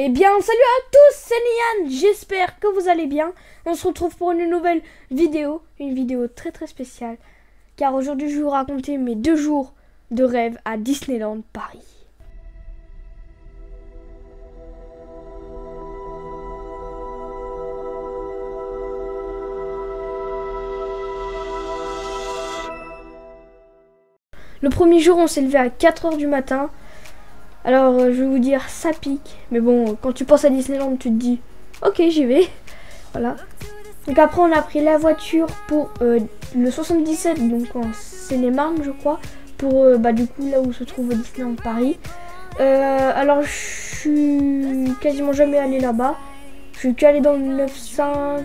Eh bien, salut à tous, c'est Nian, j'espère que vous allez bien. On se retrouve pour une nouvelle vidéo, une vidéo très spéciale. Car aujourd'hui, je vais vous raconter mes 2 jours de rêve à Disneyland Paris. Le premier jour, on s'est levé à 4 h du matin. Alors, je vais vous dire, ça pique. Mais bon, quand tu penses à Disneyland, tu te dis, ok, j'y vais. Voilà. Donc après, on a pris la voiture pour le 77, donc en Seine-et-Marne, je crois. Pour, du coup, là où se trouve Disneyland Paris. Alors, je suis quasiment jamais allée là-bas. Je suis qu'allée dans le 9-5,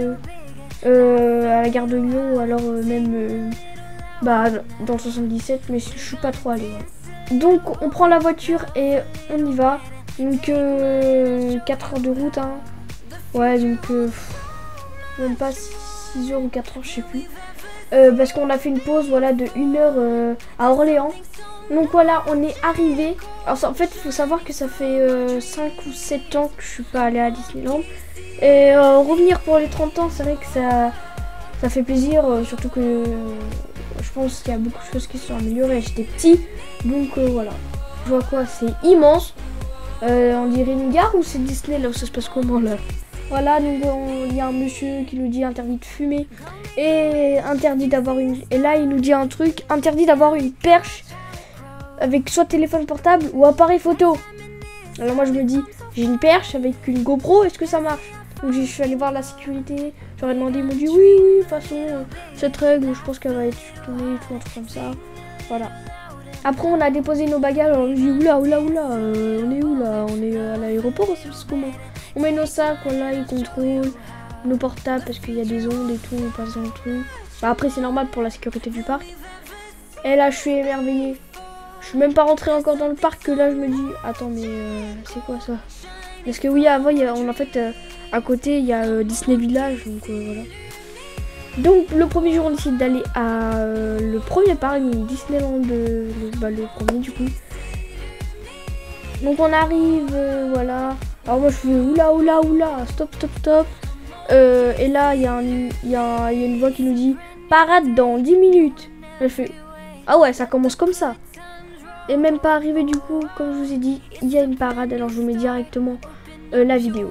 à la gare de Lyon, ou alors même... dans le 77, mais je suis pas trop allée. Ouais. Donc on prend la voiture et on y va. Donc 4 heures de route, hein. Ouais, donc même pas 6 heures ou 4 heures, je sais plus. Parce qu'on a fait une pause, voilà, de 1 heure à Orléans. Donc voilà, on est arrivé. Alors en fait, il faut savoir que ça fait 5 ou 7 ans que je suis pas allée à Disneyland. Et revenir pour les 30 ans, c'est vrai que ça fait plaisir, surtout que je pense qu'il y a beaucoup de choses qui se sont améliorées. J'étais petit, donc voilà. Je vois quoi, c'est immense. On dirait une gare ou c'est Disney là où ça se passe comment là? Voilà, donc il y a un monsieur qui nous dit interdit de fumer et interdit d'avoir une. Et là, il nous dit un truc interdit d'avoir une perche avec soit téléphone portable ou appareil photo. Alors moi je me dis, j'ai une perche avec une GoPro, est-ce que ça marche? Donc je suis allée voir la sécurité, j'aurais demandé, ils m'ont dit oui, de toute façon, cette règle, je pense qu'elle va être supprimée, tout un truc comme ça. Voilà. Après on a déposé nos bagages, alors je dis oula, on est où là? On est à l'aéroport, c'est parce comment? On met nos sacs, voilà, ils contrôlent nos portables parce qu'il y a des ondes et tout, on passe dans le truc. Après c'est normal pour la sécurité du parc. Et là je suis émerveillée. Je suis même pas rentrée encore dans le parc que là je me dis, attends mais c'est quoi ça? Parce que oui, avant, à côté, il y a Disney Village, donc voilà. Donc, le premier jour, on décide d'aller à le premier parc, Disneyland, le premier du coup. Donc, on arrive, voilà. Alors, moi, je fais oula, stop. Et là, il y a une voix qui nous dit parade dans 10 minutes. Je fais, ah ouais, ça commence comme ça. Et même pas arrivé du coup, comme je vous ai dit, il y a une parade, alors je vous mets directement la vidéo.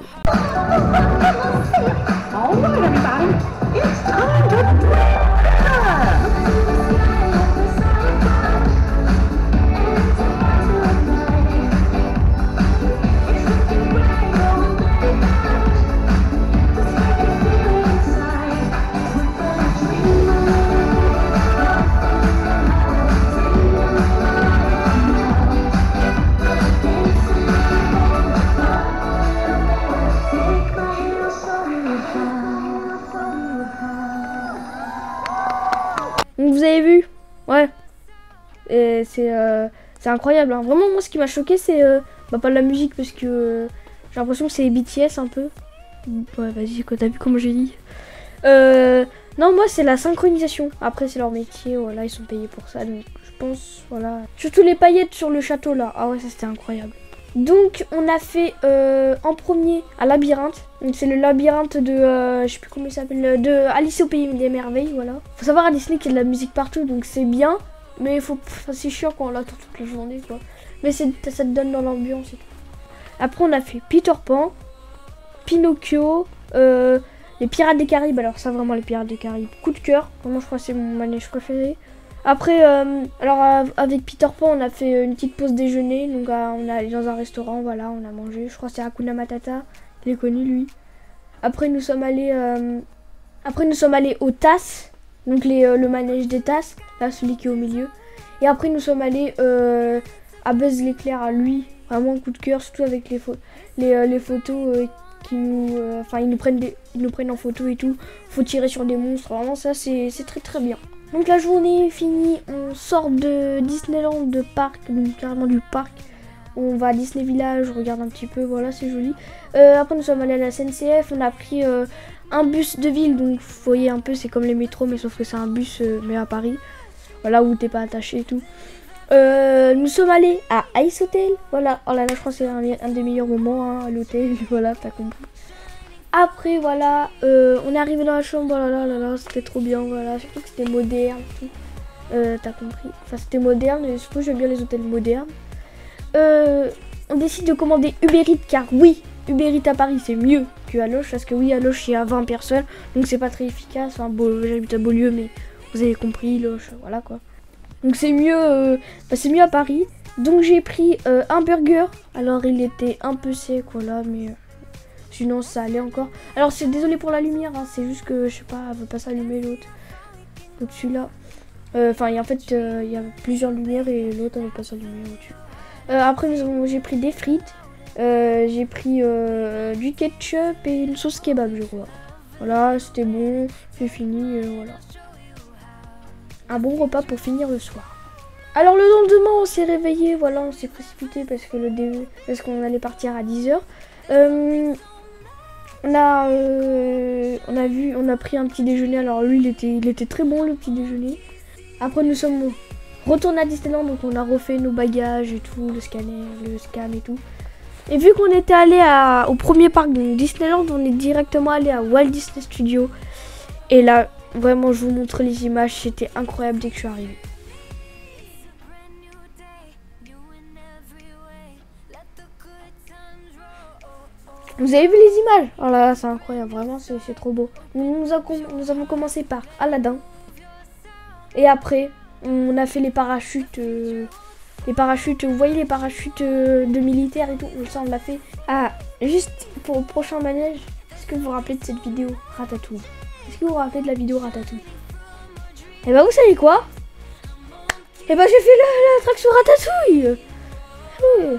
Donc vous avez vu, ouais, et c'est incroyable, hein. Vraiment moi ce qui m'a choqué c'est pas la musique parce que j'ai l'impression que c'est BTS un peu. Ouais vas-y, t'as vu comment j'ai dit. Non moi c'est la synchronisation, après c'est leur métier, voilà, ils sont payés pour ça, donc je pense, voilà. Surtout les paillettes sur le château là, ah ouais ça c'était incroyable. Donc on a fait en premier un labyrinthe. Donc c'est le labyrinthe de je sais plus comment il s'appelle, de Alice au pays des merveilles, voilà. Faut savoir à Disney qu'il y a de la musique partout, donc c'est bien, mais c'est chiant quand on l'attend toute la journée quoi. Mais ça te donne dans l'ambiance et tout. Après on a fait Peter Pan, Pinocchio, les Pirates des Caraïbes. Alors ça vraiment les Pirates des Caraïbes, coup de cœur. Vraiment je crois que c'est mon manège préféré. Après, alors avec Peter Pan, on a fait une petite pause déjeuner. Donc on est allé dans un restaurant, voilà, on a mangé. Je crois que c'est Hakuna Matata, il est connu lui. Après nous sommes allés au TAS, donc le manège des TAS, là celui qui est au milieu. Et après nous sommes allés à Buzz l'éclair, à lui, vraiment coup de cœur, surtout avec les photos qui nous, ils nous prennent en photo et tout. Faut tirer sur des monstres, vraiment ça c'est très bien. Donc la journée est finie, on sort de Disneyland, de parc, donc carrément du parc. On va à Disney Village, on regarde un petit peu, voilà c'est joli. Après nous sommes allés à la SNCF, on a pris un bus de ville, donc vous voyez un peu c'est comme les métros mais sauf que c'est un bus mais à Paris. Voilà où t'es pas attaché et tout. Nous sommes allés à Ice Hotel. Voilà. Oh là là, je crois que c'est un des meilleurs moments hein, à l'hôtel. Voilà, t'as compris. Après, voilà, on est arrivé dans la chambre. Oh là là, c'était trop bien. Voilà, surtout que c'était moderne. Tout. T'as compris. Enfin, c'était moderne. Et surtout, j'aime bien les hôtels modernes. On décide de commander Uber Eats car oui, Uber Eats à Paris c'est mieux qu'à Loches. Parce que oui, à Loches il y a 20 personnes. Donc c'est pas très efficace. Enfin, j'habite à Beaulieu, mais vous avez compris, Loches, voilà quoi. Donc c'est mieux, c'est mieux à Paris. Donc j'ai pris un burger. Alors il était un peu sec, voilà, mais sinon ça allait encore. Alors c'est désolé pour la lumière, hein, c'est juste que je sais pas, elle veut pas s'allumer l'autre. Donc celui-là. Enfin, en fait, il y a plusieurs lumières et l'autre elle veut pas s'allumer au-dessus. Après j'ai pris des frites. J'ai pris du ketchup et une sauce kebab, je crois. Voilà, c'était bon, j'ai fini, voilà. Un bon repas pour finir le soir. Alors le lendemain on s'est réveillé, voilà, on s'est précipité parce qu'on allait partir à 10h. On a pris un petit déjeuner. Alors lui il était très bon le petit déjeuner. Après nous sommes retournés à Disneyland, donc on a refait nos bagages et tout, le scan et tout. Et vu qu'on était allé au premier parc de Disneyland, on est directement allé à Walt Disney Studios. Et là, vraiment, je vous montre les images, c'était incroyable dès que je suis arrivée. Vous avez vu les images? Oh là là, c'est incroyable, vraiment, c'est trop beau. Nous avons commencé par Aladdin. Et après, on a fait les parachutes. Vous voyez les parachutes de militaires et tout, ça on l'a fait. Ah, juste pour le prochain manège, est-ce que vous vous rappelez de cette vidéo Ratatouille? Est-ce que vous vous rappelez de la vidéo Ratatouille? Et bah vous savez quoi? Et bah j'ai fait l'attraction Ratatouille. Oui.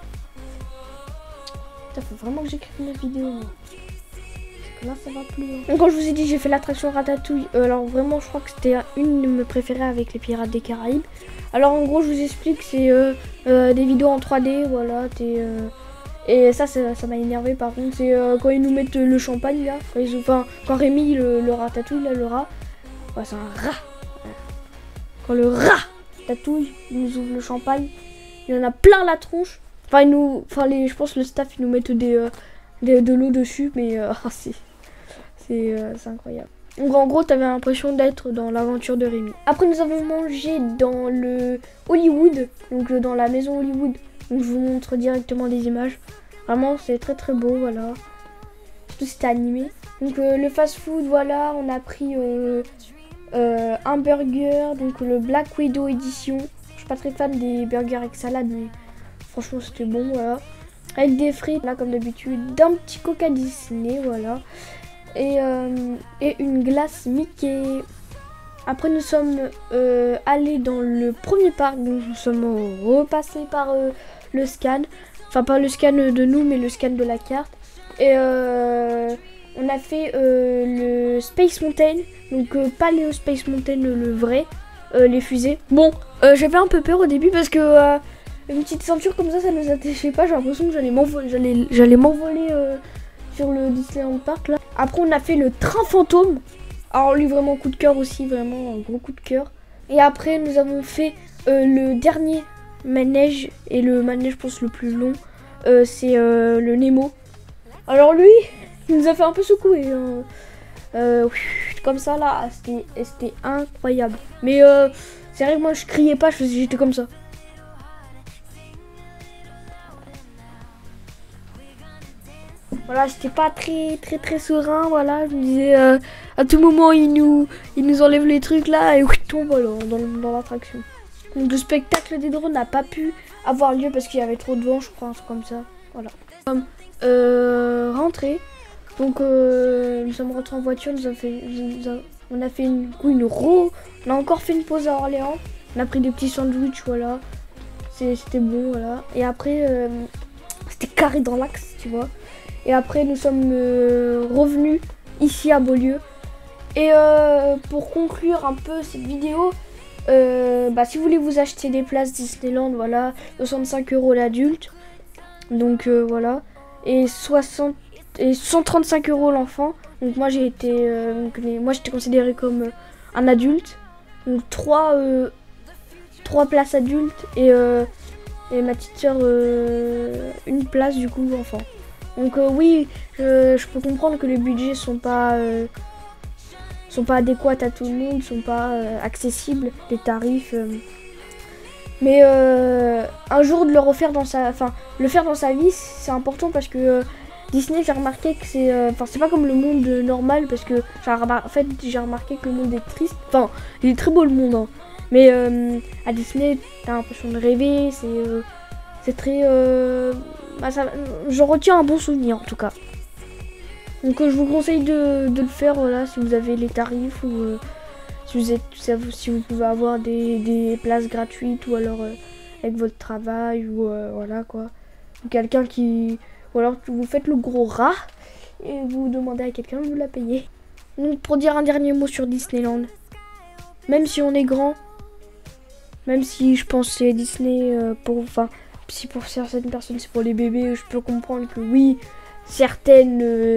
Putain, faut vraiment que j'écrive une vidéo. Parce que là ça va plus. Hein. Donc quand je vous ai dit j'ai fait l'attraction Ratatouille, alors vraiment je crois que c'était une de mes préférées avec les Pirates des Caraïbes. Alors en gros je vous explique, c'est des vidéos en 3D, voilà, et ça m'a énervé par contre, c'est quand ils nous mettent le champagne là, quand Rémi le ratatouille là, le rat, ouais, c'est un rat. Quand le rat tatouille, il nous ouvre le champagne, il y en a plein la tronche, je pense le staff ils nous mettent de l'eau dessus, mais c'est incroyable. Donc en gros, t'avais l'impression d'être dans l'aventure de Rémi. Après, nous avons mangé dans le Hollywood, donc dans la maison Hollywood. Donc je vous montre directement les images. Vraiment, c'est très très beau, voilà. Surtout c'était animé. Donc le fast-food, voilà, on a pris un burger, donc le Black Widow édition. Je suis pas très fan des burgers avec salade, mais franchement c'était bon, voilà. Avec des frites, là comme d'habitude, d'un petit Coca Disney, voilà. Et une glace Mickey. Après nous sommes allés dans le premier parc, donc nous sommes repassés par le scan. Enfin pas le scan de nous mais le scan de la carte. Et on a fait le Space Mountain, donc pas le Space Mountain le vrai, les fusées. Bon, j'avais un peu peur au début parce que une petite ceinture comme ça nous attachait pas, j'ai l'impression que j'allais m'envoler sur le Disneyland Park là. Après on a fait le train fantôme. Alors lui vraiment coup de cœur aussi, vraiment un gros coup de cœur. Et après nous avons fait le dernier manège et le manège je pense le plus long, c'est le Nemo. Alors lui il nous a fait un peu secouer comme ça là, c'était incroyable. Mais c'est vrai que moi je criais pas, j'étais comme ça. Voilà, j'étais pas très serein, voilà, je me disais à tout moment il nous enlève les trucs là et tombe voilà, dans l'attraction. Donc le spectacle des drones n'a pas pu avoir lieu parce qu'il y avait trop de vent, je crois, un truc comme ça. Voilà. Rentré. Donc nous sommes rentrés en voiture, on a encore fait une pause à Orléans. On a pris des petits sandwichs, voilà. C'était bon, voilà. Et après c'était carré dans l'axe, tu vois. Et après nous sommes revenus ici à Beaulieu. Et pour conclure un peu cette vidéo, si vous voulez vous acheter des places Disneyland, voilà, 65 € l'adulte. Donc voilà. Et 135 € l'enfant. Donc moi j'étais considérée comme un adulte. Donc 3 places adultes et ma petite soeur une place du coup enfant. Donc oui, je peux comprendre que les budgets sont pas adéquats à tout le monde, sont pas accessibles, les tarifs. Mais un jour de le refaire dans le faire dans sa vie, c'est important parce que Disney, j'ai remarqué que c'est pas comme le monde normal parce que j'ai remarqué que le monde est triste. Enfin, il est très beau le monde, hein. Mais à Disney, t'as l'impression de rêver, c'est très... je retiens un bon souvenir en tout cas. Donc je vous conseille de le faire voilà, si vous avez les tarifs ou si vous pouvez avoir des places gratuites ou alors avec votre travail ou voilà quoi. Ou quelqu'un qui... Ou alors vous faites le gros rat et vous demandez à quelqu'un de vous la payer. Donc pour dire un dernier mot sur Disneyland. Même si on est grand, même si je pense que c'est Disney si pour certaines personnes c'est pour les bébés, je peux comprendre que oui, certains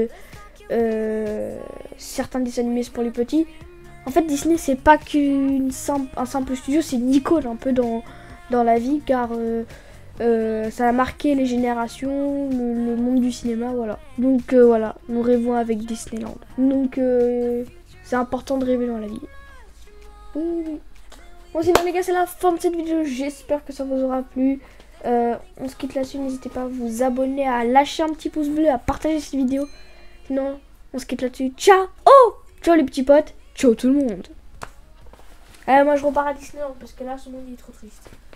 dessins animés c'est pour les petits. En fait Disney c'est pas un simple studio, c'est une icône un peu dans la vie car ça a marqué les générations, le monde du cinéma, voilà. Donc voilà, nous rêvons avec Disneyland. Donc c'est important de rêver dans la vie. Oui. Bon sinon les gars, c'est la fin de cette vidéo, j'espère que ça vous aura plu. On se quitte là-dessus, n'hésitez pas à vous abonner, à lâcher un petit pouce bleu, à partager cette vidéo. Sinon, on se quitte là-dessus. Ciao! Oh! Ciao les petits potes! Ciao tout le monde! Moi je repars à Disneyland parce que là ce monde est trop triste.